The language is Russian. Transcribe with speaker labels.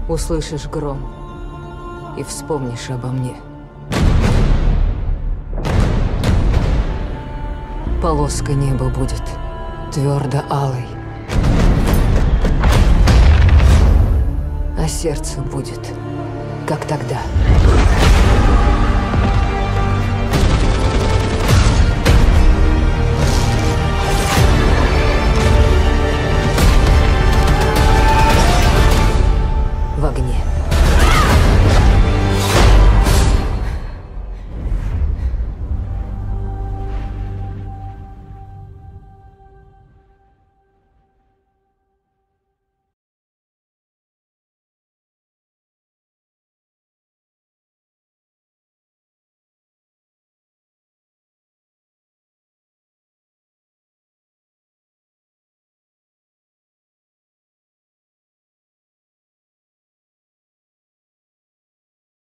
Speaker 1: услышишь гром и вспомнишь обо мне. Полоска неба будет твердо алой, а сердце будет, как тогда. В огне.